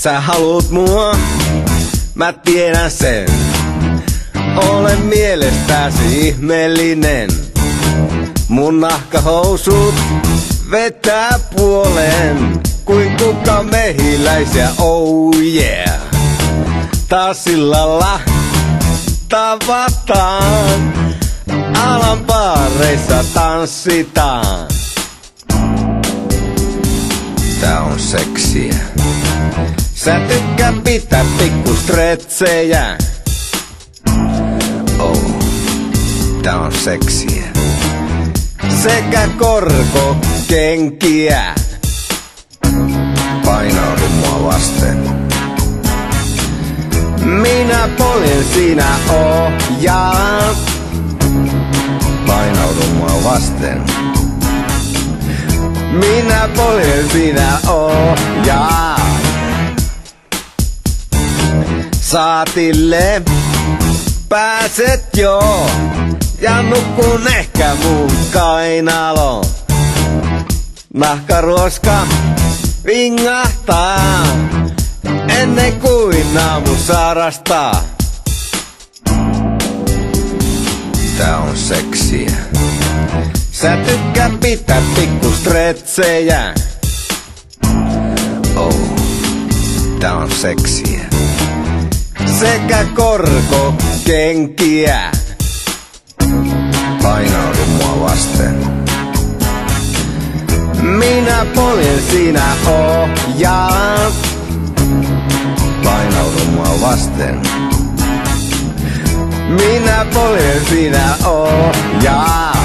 Sä haluut mua, mä tiedän sen. Olen mielestäsi ihmeellinen. Mun nahkahousut vetää puolen, kuin kuka mehiläisiä, oh yeah. Taas illalla tavataan, alan baareissa tanssitaan. Tää on seksiä. Sä tykkää pitää pikku stretsejä. Oh, tää on seksiä. Sekä korkokenkiä. Painaudu mua vasten. Minä poljen, sinä ohjaat. Painaudu mua vasten. Minä poljen, sinä ohjaat. Saatille pääset jo, ja nukkun ehkä mun kainalo. Nahkaruoska vingahtaa, ennen kuin aamu sarastaa. Tää on seksiä. Sä tykkää pitää pikku stretsejä. Oh, tää on seksiä. Sekä korkokenkiä. Painaudu mua vasten. Minä poljen, sinä ohjaat. Painaudu mua vasten. Minä poljen, sinä ohjaat.